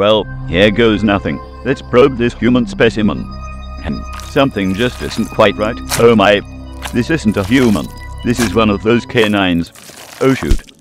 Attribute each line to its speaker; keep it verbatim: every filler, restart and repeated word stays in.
Speaker 1: Well, here goes nothing. Let's probe this human specimen. And something just isn't quite right. Oh my, this isn't a human. This is one of those canines. Oh shoot.